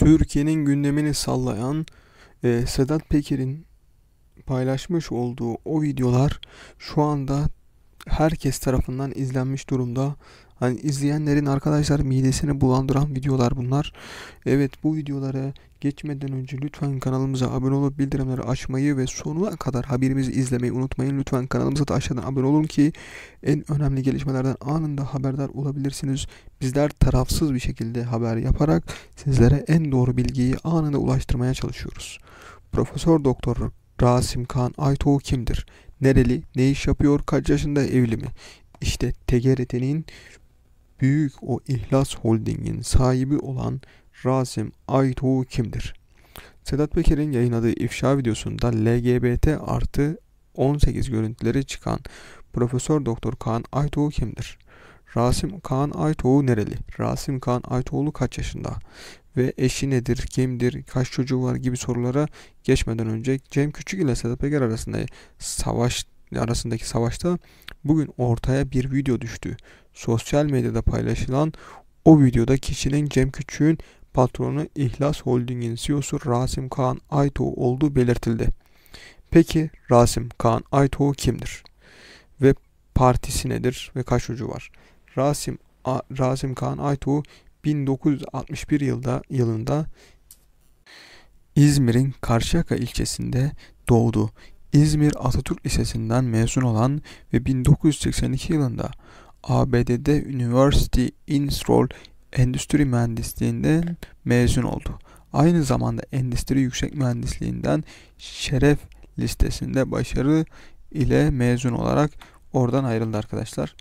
Türkiye'nin gündemini sallayan Sedat Peker'in paylaşmış olduğu o videolar şu anda herkes tarafından izlenmiş durumda. Hani izleyenlerin arkadaşlar midesini bulandıran videolar bunlar. Evet, bu videolara geçmeden önce lütfen kanalımıza abone olup bildirimleri açmayı ve sonuna kadar haberimizi izlemeyi unutmayın. Lütfen kanalımıza da aşağıdan abone olun ki en önemli gelişmelerden anında haberdar olabilirsiniz. Bizler tarafsız bir şekilde haber yaparak sizlere en doğru bilgiyi anında ulaştırmaya çalışıyoruz. Profesör Doktor Rasim Kaan Aytoğu kimdir? Nereli? Ne iş yapıyor? Kaç yaşında? Evli mi? İşte TGRT'nin büyük o İhlas Holding'in sahibi olan Rasim Aytoğu kimdir? Sedat Peker'in yayınladığı ifşa videosunda LGBT artı 18 görüntüleri çıkan Profesör Doktor Kaan Aytoğu kimdir? Rasim Kaan Aytoğu nereli? Rasim Kaan Aytoğlu kaç yaşında? Ve eşi nedir, kimdir, kaç çocuğu var gibi sorulara geçmeden önce Cem Küçük ile Sedat Peker arasındaki savaşta bugün ortaya bir video düştü. Sosyal medyada paylaşılan o videoda kişinin Cem Küçük'ün patronu İhlas Holding'in CEO'su Rasim Kaan Aytoğu olduğu belirtildi. Peki Rasim Kaan Aytoğu kimdir? Ve partisi nedir ve kaç çocuğu var? Rasim Kaan Aytoğu 1961 yılında İzmir'in Karşıyaka ilçesinde doğdu. İzmir Atatürk Lisesi'nden mezun olan ve 1982 yılında ABD'de University Innsbruck Endüstri Mühendisliğinden mezun oldu. Aynı zamanda Endüstri Yüksek Mühendisliğinden şeref listesinde başarı ile mezun olarak oradan ayrıldı arkadaşlar.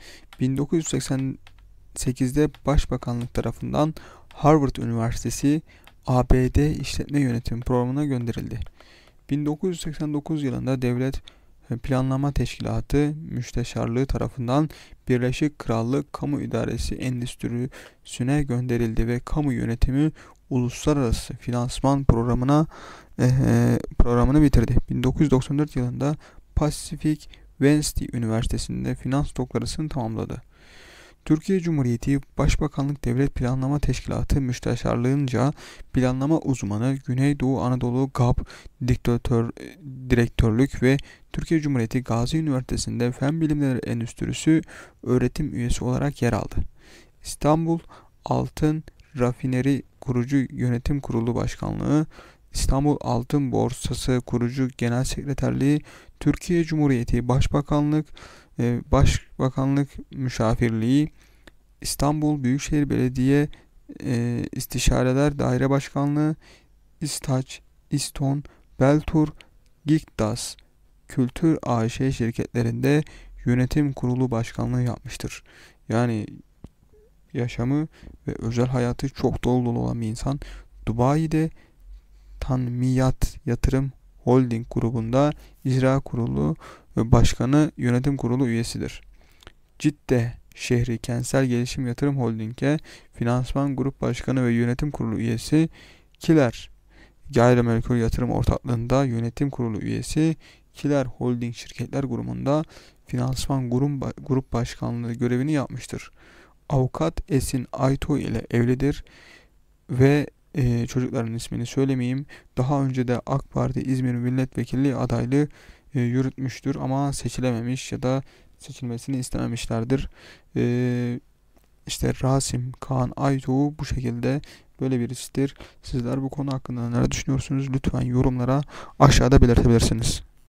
1988'de Başbakanlık tarafından Harvard Üniversitesi ABD İşletme Yönetimi Programı'na gönderildi. 1989 yılında Devlet Planlama Teşkilatı Müsteşarlığı tarafından Birleşik Krallık Kamu İdaresi Endüstrisi'ne gönderildi ve kamu yönetimi uluslararası finansman programını bitirdi. 1994 yılında Pacific Wednesday Üniversitesi'nde finans doktorasını tamamladı. Türkiye Cumhuriyeti Başbakanlık Devlet Planlama Teşkilatı Müsteşarlığınca planlama uzmanı, Güneydoğu Anadolu GAP Direktörlük ve Türkiye Cumhuriyeti Gazi Üniversitesi'nde Fen Bilimleri Endüstrisi öğretim üyesi olarak yer aldı. İstanbul Altın Rafineri Kurucu Yönetim Kurulu Başkanlığı, İstanbul Altın Borsası Kurucu Genel Sekreterliği, Türkiye Cumhuriyeti Başbakanlık Müşavirliği, İstanbul Büyükşehir Belediye İstişareler Daire Başkanlığı, İstaç, İston, Beltur, Gikdas, Kültür AŞ şirketlerinde yönetim kurulu başkanlığı yapmıştır. Yani yaşamı ve özel hayatı çok dolu dolu olan bir insan. Dubai'de Tanmiyat Yatırım Holding grubunda icra kurulu ve başkanı yönetim kurulu üyesidir. Cidde şehri Kentsel Gelişim Yatırım Holding'e finansman grup başkanı ve yönetim kurulu üyesi. Kiler Gayrimenkul Yatırım Ortaklığı'nda yönetim kurulu üyesi. Kiler Holding Şirketler Grubunda finansman grup başkanlığı görevini yapmıştır. Avukat Esin Ayto ile evlidir ve çocukların ismini söylemeyeyim. Daha önce de AK Parti İzmir Milletvekilliği adaylığı yürütmüştür ama seçilememiş ya da seçilmesini istememişlerdir. İşte Rasim Kaan Aytoğu bu şekilde böyle birisidir. Sizler bu konu hakkında neler düşünüyorsunuz? Lütfen yorumlara aşağıda belirtebilirsiniz.